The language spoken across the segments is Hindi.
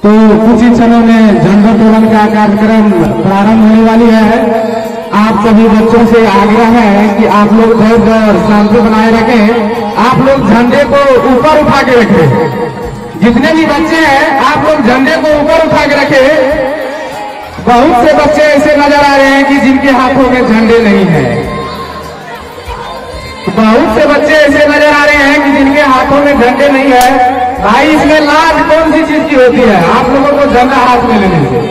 तो कुछ ही क्षणों में झंडोत्तोलन का कार्यक्रम प्रारंभ होने वाली है। आप सभी बच्चों से आग्रह है कि आप लोग धैर्य और शांति बनाए रखें। आप लोग झंडे को ऊपर उठा के रखें। जितने भी बच्चे हैं आप लोग झंडे को ऊपर उठा के रखें। बहुत से बच्चे ऐसे नजर आ रहे हैं कि जिनके हाथों में झंडे नहीं है। बहुत से बच्चे ऐसे नजर आ रहे हैं कि जिनके हाथों में झंडे नहीं है। भाई इसमें लाज कौन सी चीज की होती है आप लोगों को झंडा हाथ में लेने से?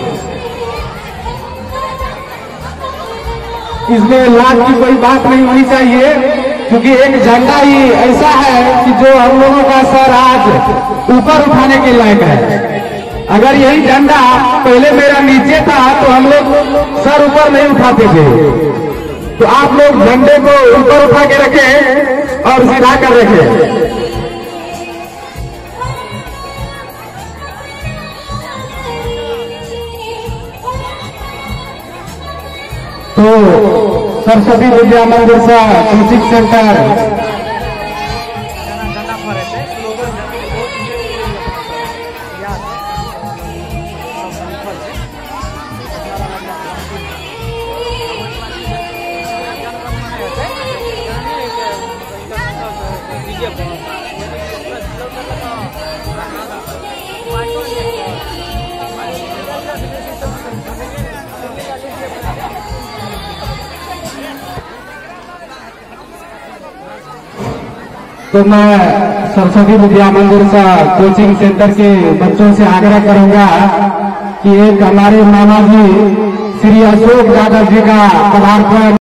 इसमें लाज की कोई बात नहीं होनी चाहिए, क्योंकि एक झंडा ही ऐसा है कि जो हम लोगों का सर आज ऊपर उठाने के लायक है। अगर यही झंडा पहले मेरा नीचे था तो हम लोग सर ऊपर नहीं उठाते थे। तो आप लोग झंडे को ऊपर उठा के रखें और सीधा कर रखें। तो सरस्वती विद्या मंदिर से कोचिंग सेंटर तो मैं सरस्वती विद्या मंदिर सा कोचिंग सेंटर के बच्चों से आग्रह करूंगा कि एक हमारे मामा जी श्री अशोक यादव जी का पदार्पण